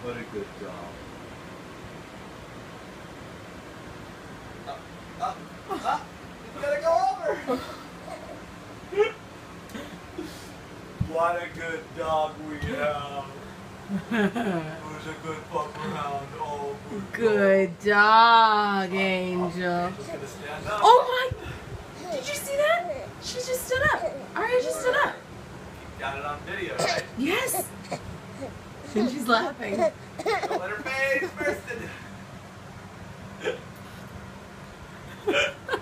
What a good dog. You gotta go over. What a good dog we have. Who's a good pup around? Oh, Good dog, Angel. Oh my! Did you see that? She just stood up. Aria just stood up. Got it on video, right? Yes. And she's laughing. Don't let her face bursted.